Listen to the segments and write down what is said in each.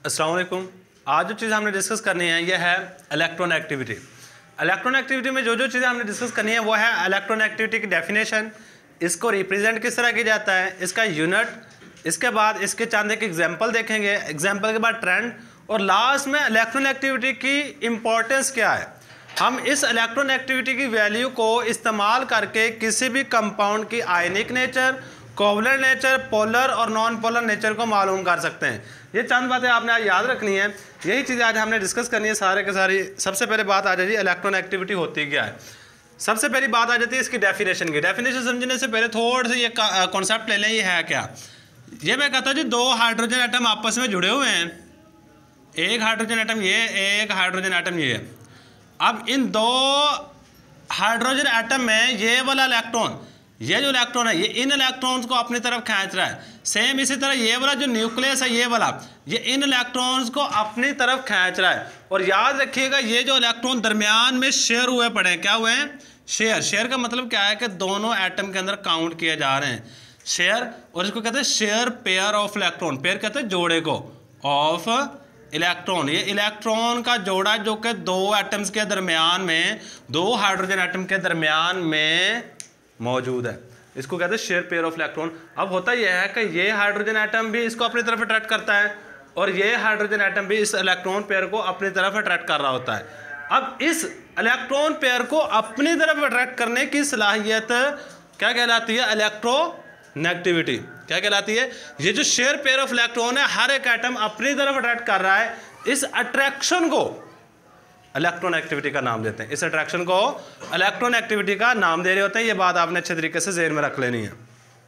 अस्सलाम वालेकुम। आज जो चीज़ हमने डिस्कस करनी है यह है इलेक्ट्रॉन एक्टिविटी। इलेक्ट्रॉन एक्टिविटी में जो चीज़ें हमने डिस्कस करनी है वो है इलेक्ट्रॉन एक्टिविटी की डेफिनेशन, इसको रिप्रेजेंट किस तरह किया जाता है, इसका यूनिट, इसके बाद इसके चंद एक एग्जाम्पल देखेंगे, एग्जाम्पल के बाद ट्रेंड, और लास्ट में इलेक्ट्रॉन एक्टिविटी की इम्पोर्टेंस क्या है। हम इस इलेक्ट्रॉन एक्टिविटी की वैल्यू को इस्तेमाल करके किसी भी कंपाउंड की ionic nature, covalent nature, polar और नॉन पोलर नेचर को मालूम कर सकते हैं। ये चंद बातें आपने आज याद रखनी है, यही चीज़ें आज हमने डिस्कस करनी है सारे के सारी। सबसे पहले बात आ जाती है इलेक्ट्रॉन एक्टिविटी होती क्या है। सबसे पहली बात आ जाती है इसकी डेफिनेशन की। डेफिनेशन समझने से पहले थोड़ा सा ये कॉन्सेप्ट ले लें, ये है क्या। ये मैं कहता हूँ जी, दो हाइड्रोजन एटम आपस में जुड़े हुए हैं, एक हाइड्रोजन एटम ये, एक हाइड्रोजन एटम ये। अब इन दो हाइड्रोजन एटम में ये वाला इलेक्ट्रॉन, ये जो इलेक्ट्रॉन है ये इन इलेक्ट्रॉन्स को अपनी तरफ खींच रहा है। सेम इसी तरह ये वाला जो न्यूक्लियस है ये वाला, ये इन इलेक्ट्रॉन्स को अपनी तरफ खींच रहा है। और याद रखिएगा ये जो इलेक्ट्रॉन दरमियान में शेयर हुए पड़े हैं, क्या हुए हैं? शेयर। शेयर का मतलब क्या है कि दोनों एटम के अंदर काउंट किए जा रहे हैं, शेयर। और इसको कहते हैं share pair of electron. Pair कहते हैं जोड़े को, ऑफ इलेक्ट्रॉन। ये इलेक्ट्रॉन का जोड़ा जो कि दो एटम्स के दरमियान में, दो हाइड्रोजन एटम के दरमियान में मौजूद है, इसको कहते हैं शेयर पेयर ऑफ इलेक्ट्रॉन। अब होता यह है कि ये हाइड्रोजन एटम भी इसको अपनी तरफ अट्रैक्ट करता है और ये हाइड्रोजन एटम भी इस इलेक्ट्रॉन पेयर को अपनी तरफ अट्रैक्ट कर रहा होता है। अब इस इलेक्ट्रॉन पेयर को अपनी तरफ अट्रैक्ट करने की सलाहियत क्या कहलाती है? इलेक्ट्रोनेगेटिविटी। क्या कहलाती है? ये जो शेयर पेयर ऑफ इलेक्ट्रॉन है, हर एक एटम अपनी तरफ अट्रैक्ट कर रहा है, इस अट्रैक्शन को इलेक्ट्रॉन एक्टिविटी का नाम देते हैं। इस अट्रैक्शन को इलेक्ट्रॉन एक्टिविटी का नाम दे रहे होते हैं। ये बात आपने अच्छे तरीके से ज़हन में रख लेनी है।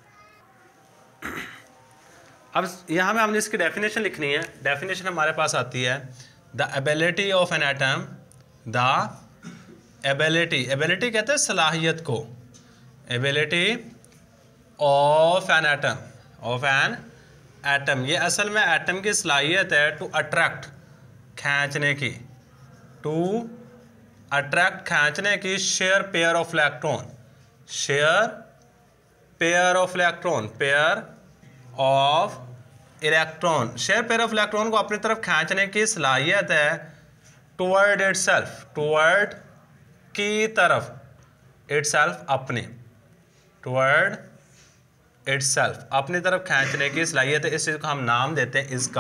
अब यहाँ में हमने इसकी डेफिनेशन लिखनी है। डेफिनेशन हमारे पास आती है, the ability of an atom, the ability कहते हैं सलाहियत को, एबिलिटी ऑफ एन एटम, ये असल में एटम की सलाहियत है टू अट्रैक्ट, खींचने की, टू अट्रैक्ट, खींचने की, share pair of electron, share pair of electron, pair of electron, share pair of electron को अपनी तरफ खींचने की सलाहियत है टुवर्ड इटसेल्फ, टुवर्ड की तरफ, इटसेल्फ अपने, टुवर्ड इटसेल्फ अपनी तरफ खींचने की सलाहियत है। इस चीज़ को हम नाम देते हैं इज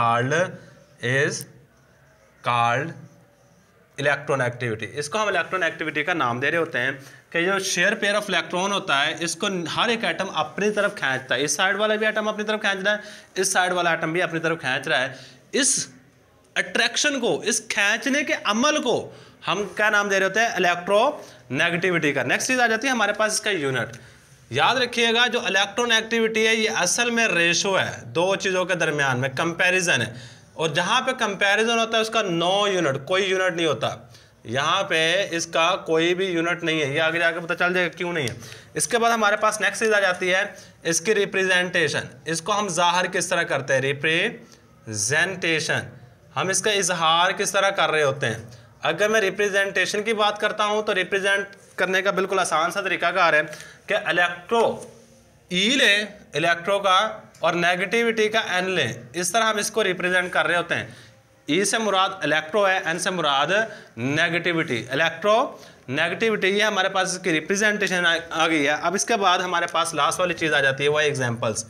कॉल्ड इलेक्ट्रॉन एक्टिविटी। इसको हम इलेक्ट्रॉन एक्टिविटी का नाम दे रहे होते हैं कि जो शेयर पेयर ऑफ इलेक्ट्रॉन होता है, इसको हर एक एटम अपनी तरफ खींचता है। इस साइड वाला भी एटम अपनी तरफ खींच रहा है, इस साइड वाला एटम भी अपनी तरफ खींच रहा है। इस अट्रैक्शन को, इस खींचने के अमल को हम क्या नाम दे रहे होते हैं? इलेक्ट्रोनेगेटिविटी का। नेक्स्ट चीज़ आ जाती है हमारे पास इसका यूनिट। याद रखिएगा जो इलेक्ट्रॉन एक्टिविटी है ये असल में रेशो है दो चीज़ों के दरमियान में, कंपैरिजन है। और जहाँ पे कंपैरिजन होता है उसका नो यूनिट, कोई यूनिट नहीं होता। यहाँ पे इसका कोई भी यूनिट नहीं है, ये आगे जाकर पता चल जाएगा क्यों नहीं है। इसके बाद हमारे पास नेक्स्ट चीज़ आ जाती है इसकी रिप्रेजेंटेशन। इसको हम ज़ाहिर किस तरह करते हैं? रिप्रेजेंटेशन। हम इसका इजहार किस तरह कर रहे होते हैं? अगर मैं रिप्रेजेंटेशन की बात करता हूँ तो रिप्रेजेंट करने का बिल्कुल आसान सा तरीकाकार है कि इलेक्ट्रो ई ले, इलेक्ट्रो का, और नेगेटिविटी का एन लें। इस तरह हम इसको रिप्रेजेंट कर रहे होते हैं। ई से मुराद इलेक्ट्रो है, एन से मुराद नेगेटिविटी। इलेक्ट्रो नेगेटिविटी ये हमारे पास इसकी रिप्रेजेंटेशन आ गई है। अब इसके बाद हमारे पास लास्ट वाली चीज़ आ जाती है, वो है एग्जाम्पल्स।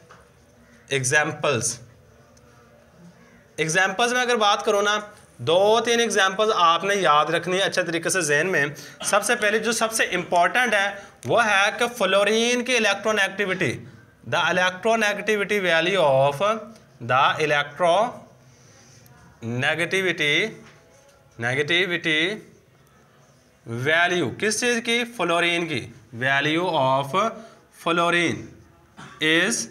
एग्जाम्पल्स में अगर बात करो ना, दो तीन एग्जाम्पल्स आपने याद रखनी है अच्छे तरीके से जहन में। सबसे पहले जो सबसे इंपॉर्टेंट है वो है कि फ्लोरीन की electron activity, the electronegativity value of the negativity value किस चीज़ की? फ्लोरीन की। वैल्यू ऑफ फ्लोरीन इज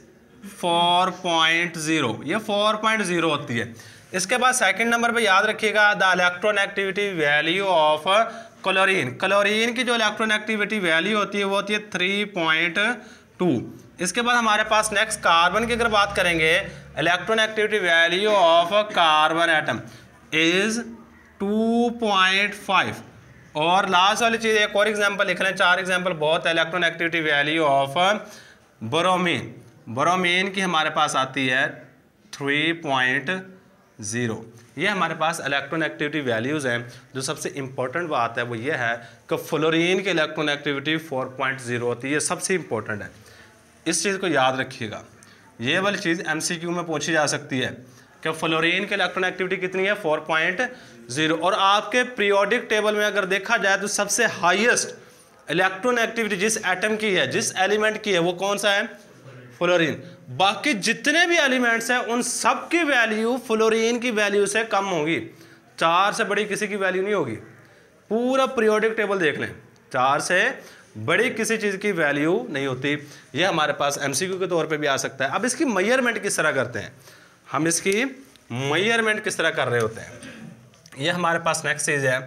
4.0, ये 4.0 होती है। इसके बाद सेकंड नंबर पे याद रखिएगा the electronegativity value of chlorine. Chlorine की जो इलेक्ट्रोनेगेटिविटी वैल्यू होती है वो होती है 3.2। इसके बाद हमारे पास नेक्स्ट कार्बन की अगर बात करेंगे, electronegativity value of carbon atom is 2.5। और लास्ट वाली चीज़ एक और एग्जांपल लिख लें, 4 एग्जांपल बहुत है। Electronegativity value of bromine, bromine की हमारे पास आती है 3.0 0। ये हमारे पास इलेक्ट्रॉन एक्टिविटी वैल्यूज़ हैं। जो सबसे इंपॉर्टेंट बात है वो ये है कि फ्लोरीन की इलेक्ट्रॉन एक्टिविटी 4.0 होती है। ये सबसे इंपॉर्टेंट है, इस चीज़ को याद रखिएगा। ये वाली चीज़ MCQ में पूछी जा सकती है कि फ्लोरीन की इलेक्ट्रॉन एक्टिविटी कितनी है, 4.0। और आपके पीरियोडिक टेबल में अगर देखा जाए तो सबसे हाईएस्ट इलेक्ट्रॉन एक्टिविटी जिस एटम की है, जिस एलिमेंट की है, वो कौन सा है, फ्लोरीन। बाकी जितने भी एलिमेंट्स हैं उन सब की वैल्यू फ्लोरीन की वैल्यू से कम होगी। 4 से बड़ी किसी की वैल्यू नहीं होगी। पूरा पीरियोडिक टेबल देख लें, 4 से बड़ी किसी चीज़ की वैल्यू नहीं होती। ये हमारे पास MCQ के तौर पे भी आ सकता है। अब इसकी मेजरमेंट किस तरह करते हैं, हम इसकी मेजरमेंट किस तरह कर रहे होते हैं, ये हमारे पास नेक्स्ट चीज़ है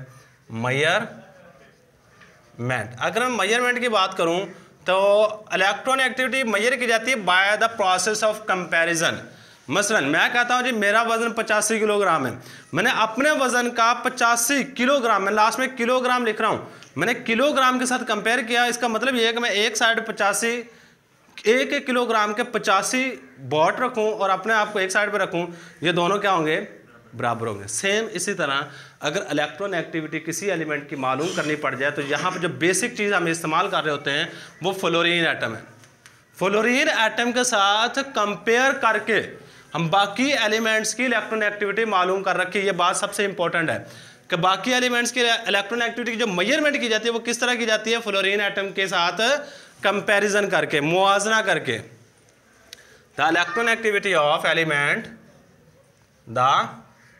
मेजरमेंट। अगर मैं मेजरमेंट की बात करूं तो इलेक्ट्रॉन एक्टिविटी मेजर की जाती है by the process of comparison. मसलन मैं कहता हूं जी मेरा वजन 85 किलोग्राम है, मैंने अपने वजन का 85 किलोग्राम, मैं लास्ट में किलोग्राम लिख रहा हूं, मैंने किलोग्राम के साथ कंपेयर किया। इसका मतलब ये है कि मैं एक साइड 85 एक किलोग्राम के 85 बॉट रखूं और अपने आप को एक साइड पे रखूं, ये दोनों क्या होंगे, बराबर होंगे। सेम इसी तरह अगर इलेक्ट्रॉन एक्टिविटी किसी एलिमेंट की मालूम करनी पड़ जाए तो यहाँ पर जो बेसिक चीज़ हम इस्तेमाल कर रहे होते हैं वो फ्लोरीन एटम है। फ्लोरीन एटम के साथ कंपेयर करके हम बाकी एलिमेंट्स की इलेक्ट्रॉन एक्टिविटी मालूम कर रखी है। ये बात सबसे इंपॉर्टेंट है कि बाकी एलिमेंट्स की इलेक्ट्रॉन एक्टिविटी की जो मेजरमेंट की जाती है वो किस तरह की जाती है, फ्लोरीन एटम के साथ कंपैरिजन करके, मुआवजा करके। The electron activity of element, the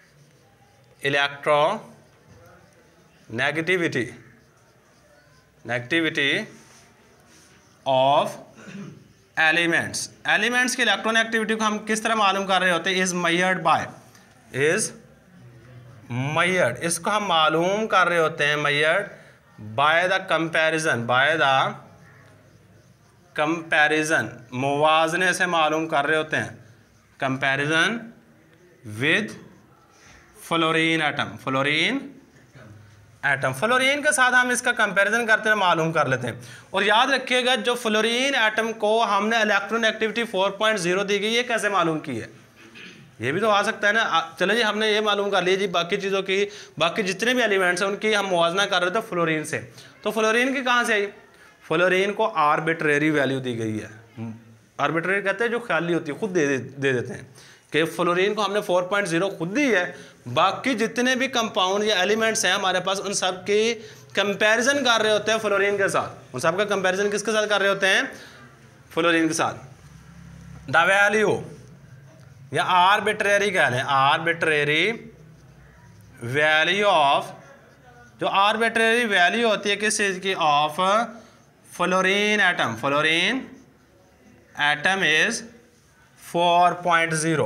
electronegativity of elements, elements की इलेक्ट्रॉन एक्टिविटी को हम किस तरह मालूम कर रहे होते हैं, is measured by, is measured, इसको हम मालूम कर रहे होते हैं measured by the comparison, by the comparison, मुवाजने से मालूम कर रहे होते हैं, comparison with fluorine atom, fluorine atom, fluorine के साथ हम इसका कंपैरिजन करते हैं, मालूम कर लेते हैं। और याद रखिएगा जो फ्लोरीन एटम को हमने इलेक्ट्रॉन एक्टिविटी 4.0 दी गई, ये कैसे मालूम की है, ये भी तो आ सकता है ना। चलो जी हमने ये मालूम कर लिया जी बाकी चीज़ों की, बाकी जितने भी एलिमेंट्स हैं उनकी हम मुवाजना कर रहे थे फ्लोरीन से। तो फ्लोरीन की कहाँ से आई, फ्लोरीन को आर्बिट्रेरी वैल्यू दी गई है। आर्बिट्रेरी कहते हैं जो ख्याली होती है, खुद दे देते हैं कि फ्लोरीन को हमने 4.0 खुद दी है, बाकी जितने भी कंपाउंड या एलिमेंट्स हैं हमारे पास उन सब की कंपैरिजन कर रहे होते हैं फ्लोरीन के साथ। उन सब का कंपैरिजन किसके साथ कर रहे होते हैं, फ्लोरीन के साथ। द वैल्यू या आर्बिट्रेरी कह लें, आर्बिट्रेरी वैल्यू ऑफ, जो आर्बिट्रेरी वैल्यू होती है किस चीज़ की, of fluorine atom, fluorine atom is 4.0,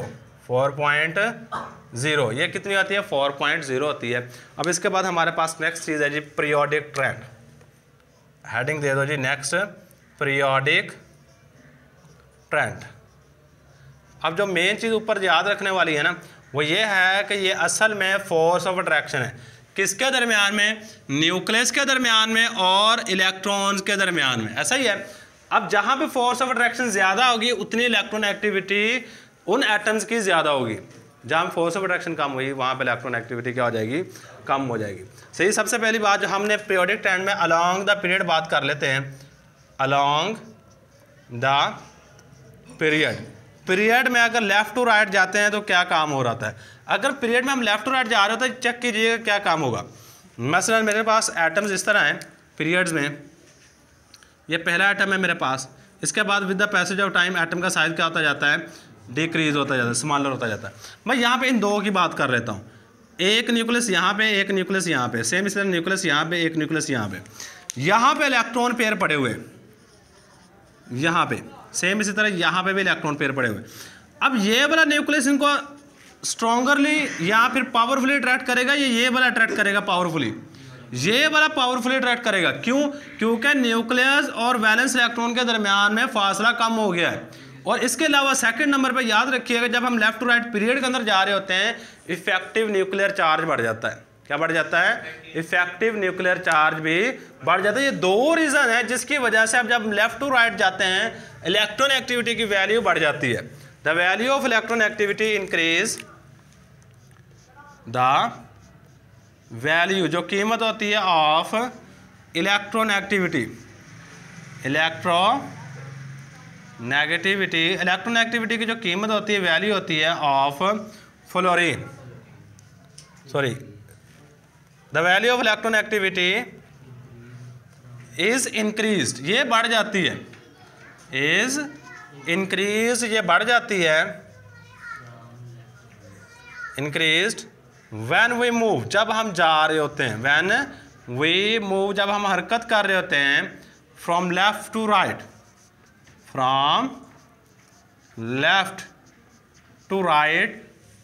4.0, ये कितनी होती है, 4.0 होती है। अब इसके बाद हमारे पास नेक्स्ट चीज़ है जी पीरियोडिक ट्रेंड। हेडिंग दे दो जी नेक्स्ट, पीरियोडिक ट्रेंड। अब जो मेन चीज़ ऊपर याद रखने वाली है ना वो ये है कि ये असल में फोर्स ऑफ अट्रैक्शन है, किसके दरमियान में, न्यूक्लियस के दरमियान में और इलेक्ट्रॉन्स के दरमियान में, ऐसा ही है। अब जहाँ पे फोर्स ऑफ अट्रैक्शन ज़्यादा होगी उतनी इलेक्ट्रॉन एक्टिविटी उन एटम्स की ज़्यादा होगी, जहाँ फोर्स ऑफ अट्रैक्शन कम हुई वहाँ पे इलेक्ट्रॉन एक्टिविटी क्या हो जाएगी, कम हो जाएगी। सही, सबसे पहली बात जो हमने पीरियोडिक ट्रेंड में अलोंग द पीरियड बात कर लेते हैं, अलोंग द पीरियड। पीरियड में अगर लेफ़्ट टू राइट जाते हैं तो क्या काम हो रहा है, अगर पीरियड में हम लेफ़्ट टू राइट जा रहे हो तो चेक कीजिएगा क्या काम होगा। मसलन मेरे पास एटम्स इस तरह हैं पीरियड्स में, ये पहला एटम है मेरे पास, इसके बाद with the passage of time atom का साइज क्या होता जाता है, डिक्रीज होता जाता है, स्मॉलर होता जाता है। मैं यहाँ पे इन दो की बात कर लेता हूँ, एक न्यूक्लियस यहाँ पे, एक न्यूक्लियस यहाँ पे, सेम इस तरह न्यूक्लियस यहाँ पे, एक न्यूक्लियस यहाँ पे, यहाँ पे इलेक्ट्रॉन पेयर पड़े हुए, यहाँ पे सेम इसी तरह यहाँ पे भी इलेक्ट्रॉन पेयर पड़े हुए। अब ये वाला न्यूक्लियस इनको स्ट्रॉन्गरली या फिर पावरफुली अट्रैक्ट करेगा, ये वाला अट्रैक्ट करेगा पावरफुली, ये वाला पावरफुली अट्रैक्ट करेगा। क्यों, क्योंकि न्यूक्लियस और वैलेंस इलेक्ट्रॉन के दरमियान में फासला कम हो गया है। और इसके अलावा सेकंड नंबर पे याद रखिएगा जब हम लेफ्ट टू राइट पीरियड के अंदर जा रहे होते हैं इफेक्टिव न्यूक्लियर चार्ज बढ़ जाता है। क्या बढ़ जाता है, इफेक्टिव न्यूक्लियर चार्ज भी बढ़ जाता है। ये दो रीज़न है जिसकी वजह से अब जब लेफ्ट टू राइट जाते हैं इलेक्ट्रॉन एक्टिविटी की वैल्यू बढ़ जाती है। The value of electron activity increase the value, जो कीमत होती है ऑफ इलेक्ट्रोनेगेटिविटी, इलेक्ट्रोनेगेटिविटी की जो कीमत होती है, वैल्यू होती है of fluorine, sorry the value of electronegativity is increased, ये बढ़ जाती है, इज इंक्रीज, ये बढ़ जाती है, इंक्रीज्ड व्हेन वी मूव, जब हम जा रहे होते हैं, व्हेन वी मूव, जब हम हरकत कर रहे होते हैं, from left to right, from left to right,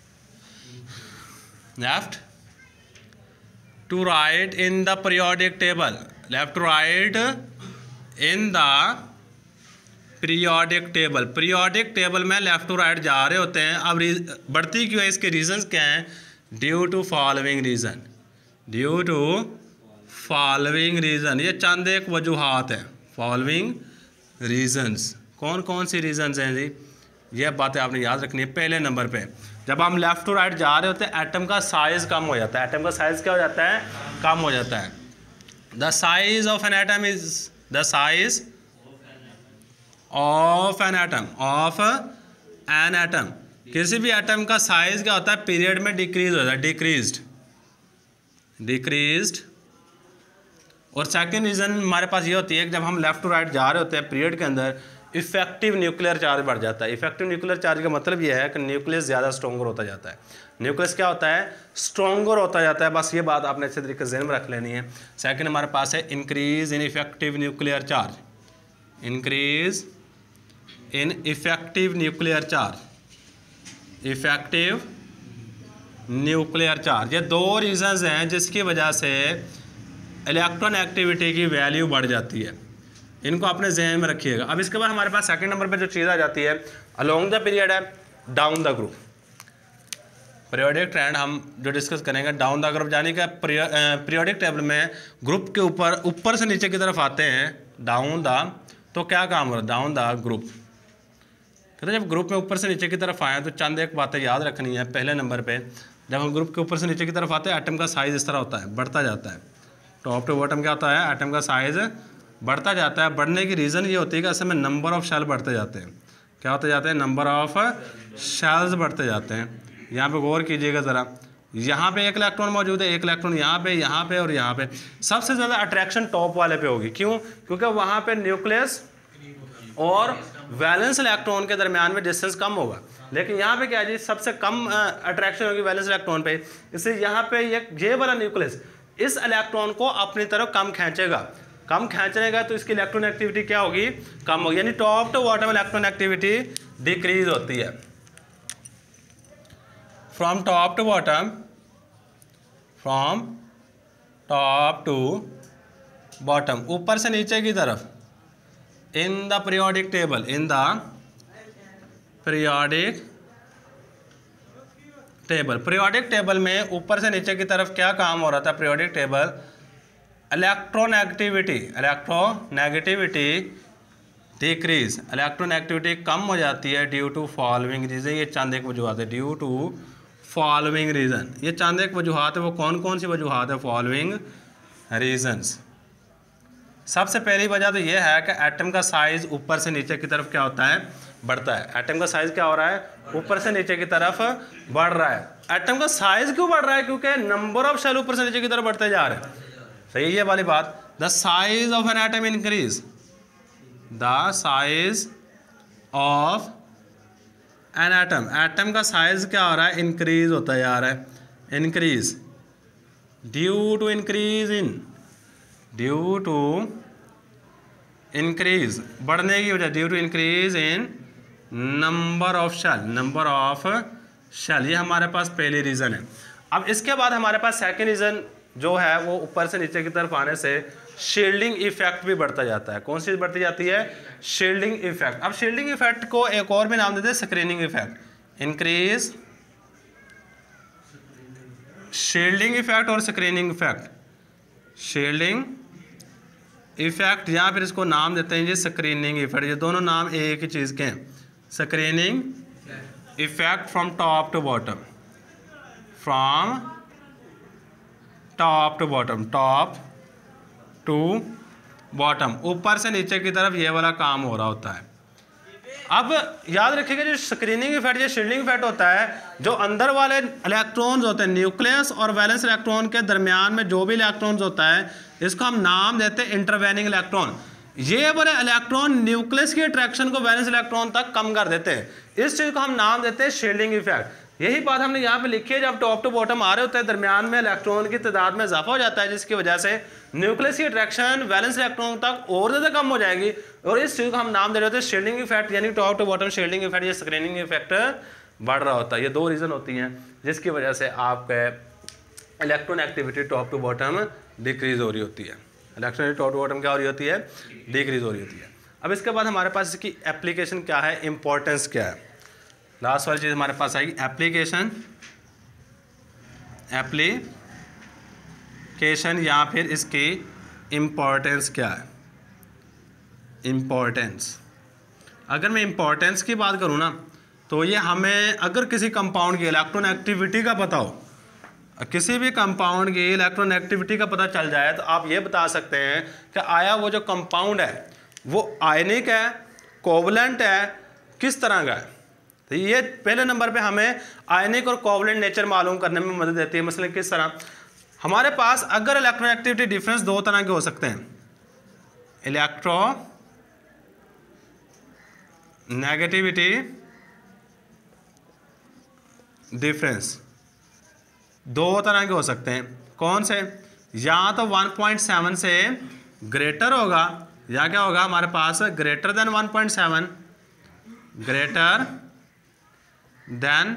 left to right in the periodic table, left to right in the periodic table, periodic table में लेफ्ट टू राइट जा रहे होते हैं। अब बढ़ती क्यों है, इसके रीजंस क्या हैं? Due to following reason, due to following reason, ये चंद एक वजूहात हैं, फॉलोइंग रीजंस। कौन कौन सी रीजंस हैं जी? ये बातें आपने याद रखनी है। पहले नंबर पे जब हम लेफ़्ट टू राइट जा रहे होते हैं, एटम का साइज़ कम हो जाता है, एटम का साइज़ क्या हो जाता है? कम हो जाता है। The size of an atom is the size of an atom, of an atom, किसी भी एटम का साइज क्या होता है? पीरियड में डिक्रीज होता है, डिक्रीज्ड, डिक्रीज्ड। और सेकंड रीज़न हमारे पास ये होती है कि जब हम लेफ़्ट टू राइट जा रहे होते हैं पीरियड के अंदर, इफेक्टिव न्यूक्लियर चार्ज बढ़ जाता है। इफेक्टिव न्यूक्लियर चार्ज का मतलब ये है कि न्यूक्लियस ज़्यादा स्ट्रॉन्गर होता जाता है। न्यूक्लियस क्या होता है? स्ट्रॉन्गर होता जाता है। बस ये बात आपने अच्छे तरीके से ज़हन में रख लेनी है। सेकंड हमारे पास है increase in effective nuclear charge, increase in effective nuclear charge, effective nuclear charge. ये दो रीजंस हैं जिसकी वजह से इलेक्ट्रॉन एक्टिविटी की वैल्यू बढ़ जाती है। इनको अपने जहन में रखिएगा। अब इसके बाद हमारे पास सेकंड नंबर पे जो चीज़ आ जाती है, अलोंग द पीरियड है, down the group. Periodic trend हम जो डिस्कस करेंगे, डाउन द ग्रुप, यानी कि पीरियोडिक टेबल में ग्रुप के ऊपर से नीचे की तरफ आते हैं, डाउन द, तो क्या काम हो रहा है? Down the group. कहते जब ग्रुप में ऊपर से नीचे की तरफ आए तो चंद एक बातें याद रखनी है। पहले नंबर पे जब हम ग्रुप के ऊपर से नीचे की तरफ आते हैं, एटम का साइज़ इस तरह होता है, बढ़ता जाता है। टॉप टू बॉटम क्या होता है? एटम का साइज़ बढ़ता जाता है। बढ़ने की रीज़न ये होती है कि असल में नंबर ऑफ शेल बढ़ते जाते हैं। क्या होते जाते हैं? नंबर ऑफ शेल्स बढ़ते जाते हैं। यहाँ पे गौर कीजिएगा ज़रा, यहाँ पे एक इलेक्ट्रॉन मौजूद है, एक इलेक्ट्रॉन यहाँ पे और यहाँ पे। सबसे ज़्यादा अट्रैक्शन टॉप वाले पे होगी। क्यों? क्योंकि वहाँ पे न्यूक्लियस और वैलेंस इलेक्ट्रॉन के दरमियान में डिस्टेंस कम होगा। लेकिन यहाँ पे क्या है जी? सबसे कम अट्रैक्शन होगी वैलेंस इलेक्ट्रॉन पे। इसलिए यहाँ पे ये वाला न्यूक्लियस इस इलेक्ट्रॉन को अपनी तरफ कम खींचेगा। कम खींचेगा तो इसकी इलेक्ट्रॉन एक्टिविटी क्या होगी? कम होगी। यानी top to bottom electron activity decrease होती है। From top to bottom, from top to bottom, ऊपर से नीचे की तरफ, in the periodic table, in the periodic table. Periodic table में ऊपर से नीचे की तरफ क्या काम हो रहा था? Periodic table, electronegativity, electronegativity decrease, electronegativity कम हो जाती है ड्यू टू फॉलोइंग रीजन। ये चंद एक वजूहत है, ड्यू टू फॉलोइंग रीजन। ये चंद एक वजूहत है। वो कौन कौन सी वजूहत है? Following reasons. सबसे पहली वजह तो ये है कि एटम का साइज ऊपर से नीचे की तरफ क्या होता है? बढ़ता है। एटम का साइज क्या हो रहा है? ऊपर से नीचे की तरफ बढ़ रहा है। एटम का साइज क्यों बढ़ रहा है? क्योंकि नंबर ऑफ शेल ऊपर से नीचे की तरफ बढ़ते जा रहे हैं। सही है ये वाली बात। The size of an atom increase, the size of an atom, atom का साइज क्या हो रहा है? इंक्रीज होता जा रहा है, increase, due to increase in, due to increase, बढ़ने की वजह, due to increase in number of shell, number of shell. ये हमारे पास पहली रीज़न है। अब इसके बाद हमारे पास सेकंड रीज़न जो है वो ऊपर से नीचे की तरफ आने से शील्डिंग इफेक्ट भी बढ़ता जाता है। कौन सी बढ़ती जाती है? Shielding effect. अब शील्डिंग इफेक्ट को एक और भी नाम देते हैं screening effect. Increase shielding effect और स्क्रीनिंग इफेक्ट, शील्डिंग इफेक्ट या फिर इसको नाम देते हैं जी स्क्रीनिंग इफेक्ट। ये दोनों नाम एक ही चीज़ के हैं। Screening effect from top to bottom, from top to bottom, top to bottom, ऊपर से नीचे की तरफ ये वाला काम हो रहा होता है। अब याद रखिएगा जो स्क्रीनिंग इफेक्ट या शील्डिंग इफेक्ट होता है, जो अंदर वाले इलेक्ट्रॉन्स होते हैं न्यूक्लियस और वैलेंस इलेक्ट्रॉन के दरमियान में जो भी इलेक्ट्रॉन्स होता है, इसको हम नाम देते हैं इंटरवेनिंग इलेक्ट्रॉन। ये वाले इलेक्ट्रॉन न्यूक्लियस की अट्रैक्शन को वैलेंस इलेक्ट्रॉन तक कम कर देते हैं, इस चीज़ को हम नाम देते हैं शील्डिंग इफेक्ट। यही बात हमने यहाँ पे लिखी है, जब टॉप टू बॉटम आ रहे होते हैं दरमियान में इलेक्ट्रॉन की तादाद में इजाफा हो जाता है, जिसकी वजह से न्यूक्लियस की अट्रैक्शन वैलेंस इलेक्ट्रॉन तक और ज़्यादा कम हो जाएगी, और इस चीज़ को हम नाम दे रहे होते हैं शील्डिंग इफेक्ट, यानी top to bottom shielding effect या स्क्रीनिंग इफेक्ट बढ़ रहा होता है। ये दो रीज़न होती हैं जिसकी वजह से आपके electron activity top to bottom decrease हो रही होती है। इलेक्ट्रॉन टॉप टू बॉटम क्या हो रही होती है? डिक्रीज हो रही होती है। अब इसके बाद हमारे पास इसकी एप्लीकेशन क्या है, इंपॉर्टेंस क्या है। लास्ट वाली चीज़ हमारे पास आएगी एप्लीकेशन, एप्लीकेशन या फिर इसकी इम्पोर्टेंस क्या है। इम्पोर्टेंस, अगर मैं इम्पोर्टेंस की बात करूँ ना, तो ये हमें अगर किसी कंपाउंड की इलेक्ट्रॉन एक्टिविटी का पता हो, किसी भी कंपाउंड की इलेक्ट्रॉन एक्टिविटी का पता चल जाए, तो आप ये बता सकते हैं कि आया वो जो कंपाउंड है वो आयनिक है, कोवलेंट है, किस तरह का है। तो ये पहले नंबर पे हमें आयनिक और कोवलेंट नेचर मालूम करने में मदद देती है। मसलन किस तरह, हमारे पास अगर इलेक्ट्रॉन एक्टिविटी डिफरेंस दो तरह के हो सकते हैं, इलेक्ट्रो नेगेटिविटी डिफरेंस दो तरह के हो सकते हैं। कौन से? या तो 1.7 से ग्रेटर होगा, या क्या होगा हमारे पास ग्रेटर देन 1.7, ग्रेटर देन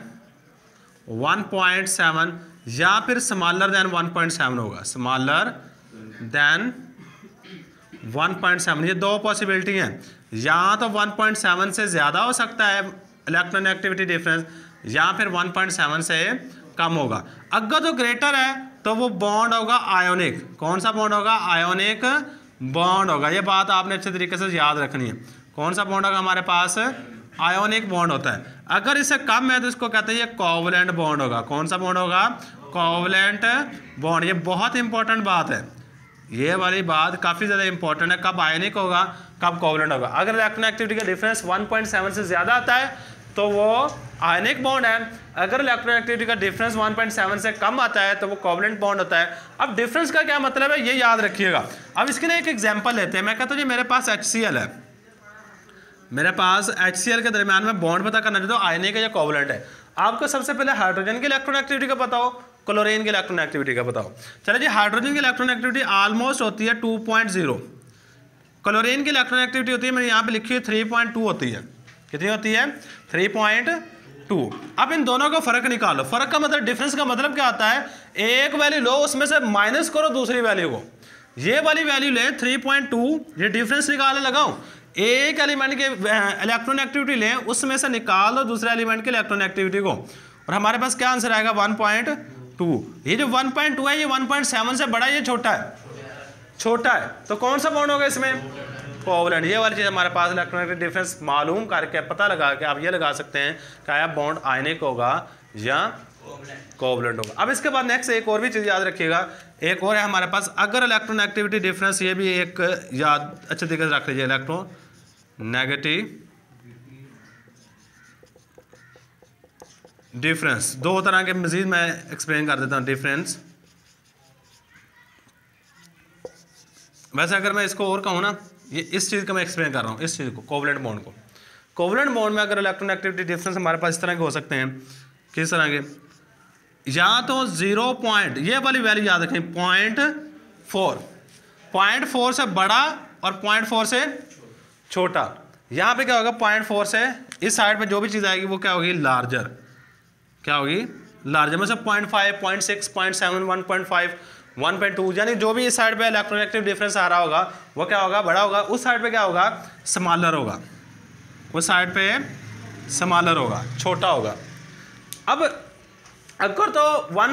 1.7, या फिर स्मॉलर देन 1.7 होगा, स्मॉलर देन 1.7। ये दो पॉसिबिलिटी हैं, या तो 1.7 से ज़्यादा हो सकता है इलेक्ट्रॉन एक्टिविटी डिफरेंस, या फिर 1.7 से कम होगा। अगर तो ग्रेटर है तो वो बॉन्ड होगा आयोनिक। कौन सा बॉन्ड होगा? आयोनिक बॉन्ड होगा। ये बात आपने अच्छे तरीके से याद रखनी है। कौन सा बॉन्ड होगा हमारे पास? आयोनिक बॉन्ड होता है। अगर इससे कम है तो इसको कहते हैं ये कोवलेंट बॉन्ड होगा। कौन सा बॉन्ड होगा? Covalent bond. ये बहुत इंपॉर्टेंट बात है, ये वाली बात काफ़ी ज़्यादा इंपॉर्टेंट है, कब आयनिक होगा कब कोवलेंट होगा। अगर इलेक्ट्रॉन एक्टिविटी का डिफरेंस 1.7 से ज़्यादा आता है तो वो आयनिक बॉन्ड है, अगर इलेक्ट्रॉन एक्टिविटी का डिफरेंस 1.7 से कम आता है तो वो कोवलेंट बॉन्ड होता है। अब डिफरेंस का क्या मतलब है ये याद रखिएगा। अब इसके लिए एक एग्जांपल लेते हैं। मैं कहता हूँ जी मेरे पास HCl है, मेरे पास HCl के दरमियान में बॉन्ड पता करना चाहता हूँ आयनिक है या कोवलेंट है। आपको सबसे पहले हाइड्रोजन की इलेक्ट्रॉन एक्टिविटी का पता हो, क्लोरीन की इलेक्ट्रॉन एक्टिविटी का बताओ। चलो जी, हाइड्रोजन की इलेक्ट्रॉन एक्टिविटी ऑलमोस्ट होती है 2.0, क्लोरीन की इलेक्ट्रॉन एक्टिविटी होती है, मैंने यहाँ पे लिखी है 3.2 होती है। कितनी होती है? 3.2। अब इन दोनों का फर्क निकालो। फर्क का मतलब, डिफरेंस का मतलब क्या आता है? एक वैल्यू लो, उसमें से माइनस करो दूसरी वैल्यू को। ये वाली वैल्यू ले 3.2, ये डिफरेंस निकालने लगाओ। एक एलिमेंट के इलेक्ट्रॉन एक्टिविटी लें, उसमें से निकाल दो दूसरे एलिमेंट के इलेक्ट्रॉन एक्टिविटी को, और हमारे पास क्या आंसर आएगा? 1.2। ये जो 1.2 है ये 1.7 से बड़ा, ये छोटा है, छोटा है। तो कौन सा बॉन्ड होगा इसमें? कोवलेंट। ये वाली चीज़ हमारे पास इलेक्ट्रॉनिक डिफरेंस मालूम करके पता लगा के आप ये लगा सकते हैं कि आया बॉन्ड आयनिक होगा या कोवलेंट होगा। अब इसके बाद नेक्स्ट एक और भी चीज़ याद रखिएगा, एक और है हमारे पास, अगर इलेक्ट्रॉन एक्टिविटी डिफरेंस, ये भी एक याद अच्छे तरीके से रख लीजिए, इलेक्ट्रॉन नेगेटिव डिफरेंस। दो तरह के मजीद मैं एक्सप्लेन कर देता हूँ डिफरेंस। वैसे अगर मैं इसको और कहूँ ना, ये इस चीज़ का मैं एक्सप्लेन कर रहा हूँ, इस चीज़ को, कोवलेंट बॉन्ड को। कोवलेंट बॉन्ड में अगर इलेक्ट्रॉन एक्टिविटी डिफरेंस हमारे पास इस तरह के हो सकते हैं, किस तरह के? या तो 0 पॉइंट, ये वाली वैल्यू याद रखें, 0.4 से बड़ा और 0.4 से छोटा। यहाँ पे क्या होगा? 0.4 से इस साइड पे जो भी चीज़ आएगी वो क्या होगी? लार्जर। क्या होगी? लार्जर। मतलब 0.5, 0.6, 0.7, 1.5, 1.2, यानी जो भी इस साइड पे इलेक्ट्रोनेगेटिव डिफरेंस आ रहा होगा वो क्या होगा? बड़ा होगा। उस साइड पे क्या होगा? स्मॉलर होगा। उस साइड पे स्मॉलर होगा, छोटा होगा। अब अगर तो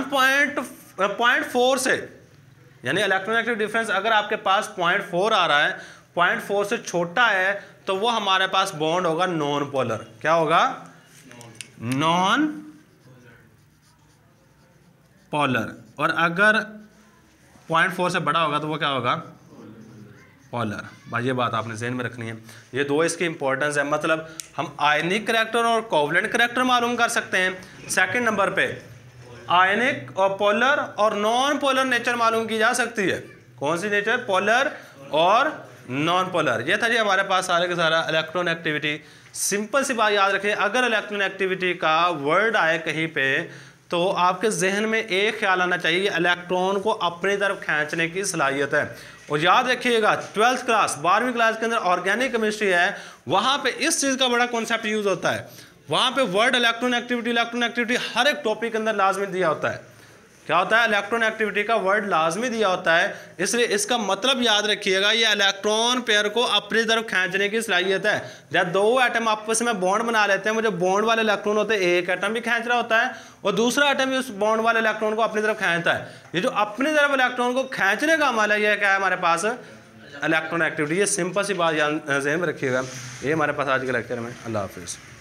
1.4 से, यानी इलेक्ट्रोनेगेटिव डिफरेंस अगर आपके पास 0.4 आ रहा है, 0.4 से छोटा है, तो वो हमारे पास बॉन्ड होगा नॉन पोलर। क्या होगा? नॉन पोलर, और अगर 0.4 से बड़ा होगा तो वो क्या होगा, पोलर। भाई ये बात आपने ज़हन में रखनी है, ये दो इसकी इंपॉर्टेंस है। मतलब हम आयनिक करैक्टर और कोवलेंट करैक्टर मालूम कर सकते हैं। सेकंड नंबर पे आयनिक और पोलर और नॉन पोलर नेचर मालूम की जा सकती है। कौन सी नेचर, पोलर और नॉन पोलर। ये था जी हमारे पास सारे के सारा इलेक्ट्रॉन एक्टिविटी। सिंपल सी बात याद रखें, अगर इलेक्ट्रॉन एक्टिविटी का वर्ड आए कहीं पे तो आपके जहन में एक ख्याल आना चाहिए, इलेक्ट्रॉन को अपनी तरफ खींचने की सलाहियत है। और याद रखिएगा 12th क्लास 12वीं क्लास के अंदर ऑर्गेनिक केमिस्ट्री है, वहाँ पे इस चीज़ का बड़ा कॉन्सेप्ट यूज़ होता है। वहाँ पे वर्ड इलेक्ट्रॉन एक्टिविटी हर एक टॉपिक के अंदर लाजमी दिया होता है। क्या होता है, इलेक्ट्रॉन एक्टिविटी का वर्ड लाजमी दिया होता है। इसलिए इसका मतलब याद रखिएगा, ये इलेक्ट्रॉन पेयर को अपनी तरफ खींचने की सलाहियत है। जब दो एटम आपस में बॉन्ड बना लेते हैं, वो जो बॉन्ड वाले इलेक्ट्रॉन होते हैं, एक एटम भी खींच रहा होता है और दूसरा एटम भी उस बॉन्ड वाले इलेक्ट्रॉन को अपनी तरफ खींचता है। ये जो अपनी तरफ इलेक्ट्रॉन को खींचने का अमल है, यह क्या है हमारे पास, इलेक्ट्रॉन एक्टिविटी। ये सिंपल सी बात ध्यान में रखिएगा। ये हमारे पास आज के लेक्चर में। अल्लाह हाफिज़।